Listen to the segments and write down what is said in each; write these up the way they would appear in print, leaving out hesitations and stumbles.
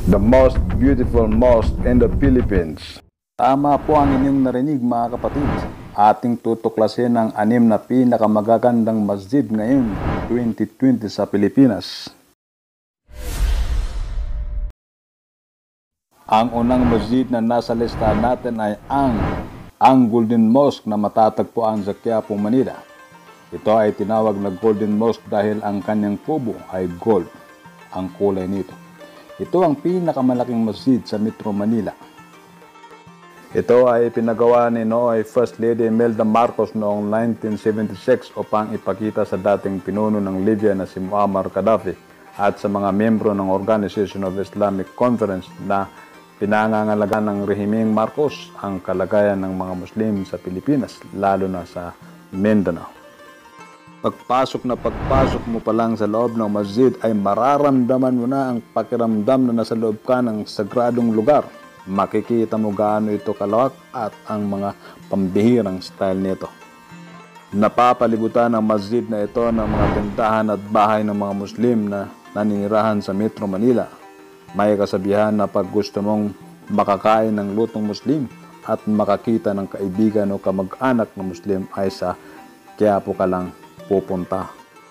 The most beautiful mosque in the Philippines. Tama po ang inyong narinig mga kapatid. Ating tutuklasin ang 6 na pinakamagagandang masjid ngayon 2020 sa Pilipinas. Ang unang masjid na nasa listahan natin ay ang Golden Mosque na matatagpuan sa Quiapo, Manila. Ito ay tinawag na Golden Mosque dahil ang kanyang kubo ay gold ang kulay nito. Ito ang pinakamalaking masjid sa Metro Manila. Ito ay pinagawa ni Noy First Lady Imelda Marcos noong 1976 upang ipakita sa dating pinuno ng Libya na si Muammar Gaddafi at sa mga miyembro ng Organization of Islamic Conference na pinangangalagaan ng rehimeng Marcos ang kalagayan ng mga Muslim sa Pilipinas, lalo na sa Mindanao. Pagpasok mo pa lang sa loob ng masjid ay mararamdaman mo na ang pakiramdam na nasa loob ka ng sagradong lugar. Makikita mo gaano ito kalawak at ang mga pambihirang style nito. Napapalibutan ng masjid na ito ng mga tindahan at bahay ng mga Muslim na naninirahan sa Metro Manila. May kasabihan na pag gusto mong makakain ng lutong Muslim at makakita ng kaibigan o kamag-anak na Muslim ay sa Quiapo ka lang pupunta.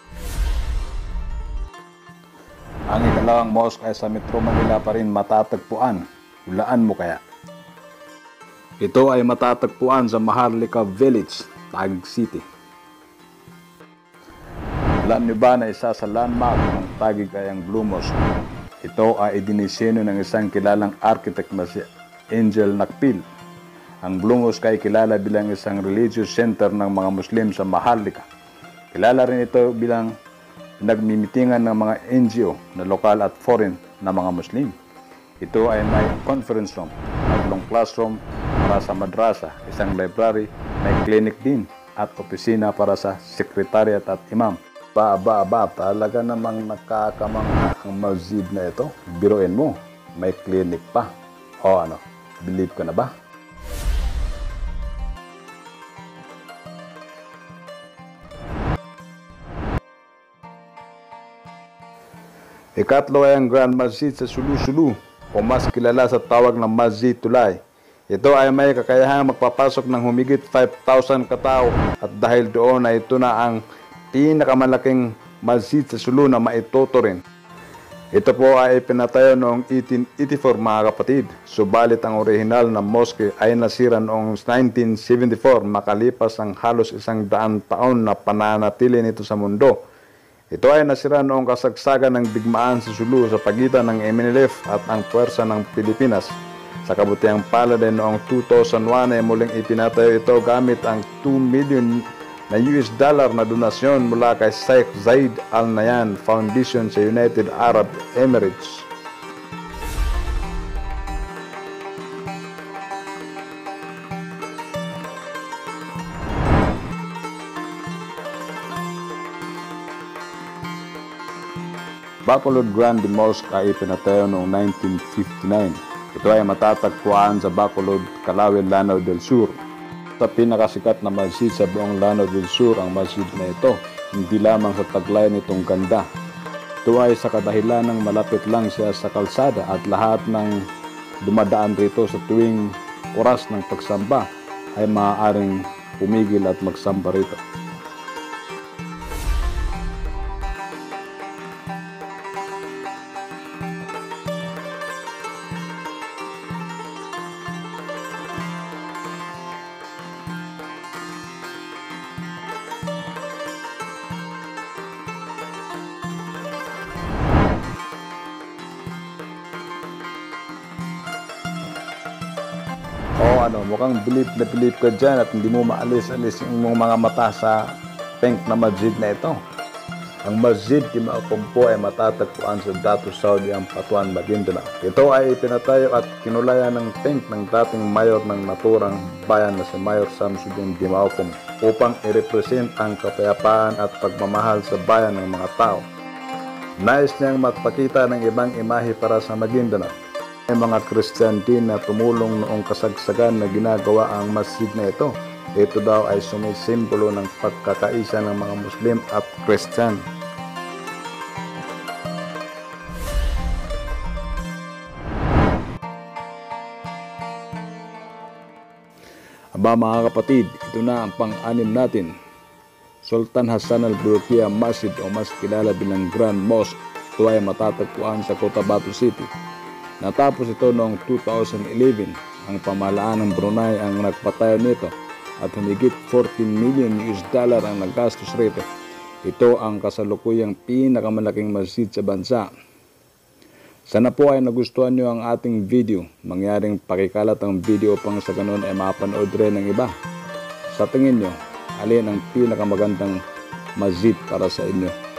Ang ikalawang mosque ay sa Metro Manila pa rin matatagpuan. Hulaan mo kaya? Ito ay matatagpuan sa Maharlika Village, Taguig City. Alam niyo ba na isa sa landmark ng Taguig ay ang Blue Mosque? Ito ay idinisenyo ng isang kilalang architect na si Angel Nakpil. Ang Blue Mosque ay kilala bilang isang religious center ng mga Muslim sa Maharlika. Kilala rin ito bilang nagmimitingan ng mga NGO na lokal at foreign na mga Muslim. Ito ay may conference room, 3 classroom para sa madrasa, isang library, may clinic din at opisina para sa secretariat at imam. Talaga namang nakakamangha ang masjid na ito. Biruin mo, may clinic pa. O ano, believe ka na ba? Ikatlo ay ang Grand Masjid sa Sulu-Sulu o mas kilala sa tawag ng Masjid Tulay. Ito ay may kakayahang magpapasok ng humigit 5,000 katao at dahil doon ay ito na ang pinakamalaking masjid sa Sulu na maituturing. Ito po ay pinatayo noong 1884 mga kapatid, subalit ang orihinal na mosque ay nasira noong 1974 makalipas ang halos 100 taon na pananatili nito sa mundo. Ito ay nasira noong kasagsagan ng digmaan sa Sulu sa pagitan ng MNLF at ang puwersa ng Pilipinas. Sa kabutihang palad ay noong 2001 ay muling ipinatayo ito gamit ang $2 million na donasyon mula kay Sheikh Zayed Al Nahyan Foundation sa United Arab Emirates. Bacolod Grande Mosque ay ipinatayo noong 1959. Ito ay matatagpuan sa Bacolod, Calauin, Lanao del Sur. Sa pinakasikat na masjid sa buong Lanao del Sur ang masjid na ito, hindi lamang sa taglay nitong ganda. Ito ay sa kadahilan ng malapit lang siya sa kalsada at lahat ng dumadaan rito sa tuwing oras ng pagsamba ay maaaring pumigil at magsamba rito. Mukhang believe ka dyan at hindi mo maalis-alis yung mga mata sa pink na masjid na ito. Ang Masjid Timaukompo ay matatagpuan sa Datu Saudi Ampatuan, Maguindanao. Ito ay pinatayo at kinulayan ng pink ng dating mayor ng naturang bayan na si Mayor Samsudin Timaukom upang i-represent ang kapayapaan at pagmamahal sa bayan ng mga tao. Nais niyang magpakita ng ibang imahe para sa Maguindanao. May mga Christian din na tumulong noong kasagsagan na ginagawa ang masjid na ito. Ito daw ay sumisimbolo ng pagkakaisa ng mga Muslim at Christian. Aba mga kapatid, ito na ang pang-anim natin. Sultan Hassan al-Bolkiah Masjid o mas kilala bilang Grand Mosque. Ito ay matatagpuan sa Cotabato City. Natapos ito noong 2011. Ang pamahalaan ng Brunei ang nagpatayo nito at humigit 14 million US dollar ang nagastos rito. Ito ang kasalukuyang pinakamalaking masjid sa bansa. Sana po ay nagustuhan nyo ang ating video. Mangyaring pakikalat ang video upang sa ganun ay mapanood rin ng iba. Sa tingin nyo, alin ang pinakamagandang masjid para sa inyo?